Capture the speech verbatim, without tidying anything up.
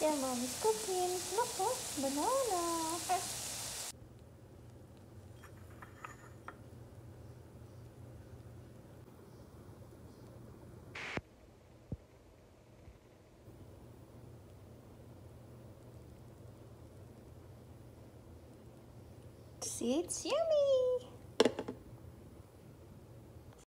Yeah, mommy's cooking. Look, oh, banana. See, it's yummy.